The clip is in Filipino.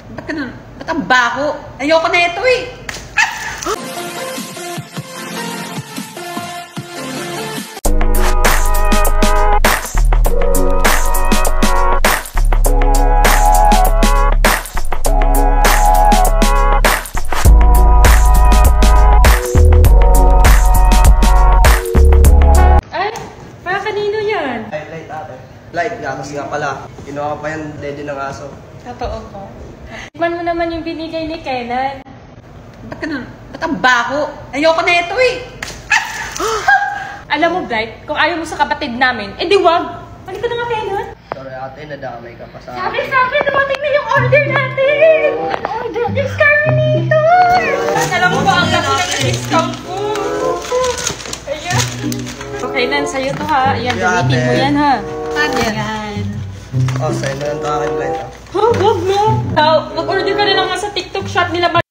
Ba't ang baho? Ayoko na ito eh. Light, gatas nga pala. Kinuha ko pa yan, dede ng aso. Totoo po. Tikman mo naman yung binigay ni Kenan. Ba't ang baho? Ayoko na ito eh. Alam mo, Bright, kung ayaw mo sa kapatid namin, edi wag. Halika na nga, Kenan. Sorry ate, nadamay ka pa sa Sabi, dumating na yung order natin. Order is Carmenito. Alam mo ba, ang laki ng discount ko. Ayan. Okay, Nan, sa'yo to ha. Ayan, gamitin mo yan ha. Yan. Oh, sa'yo na lang ito aking light ah. Wag mo. Mag-order ka na lang nga sa TikTok shop nila.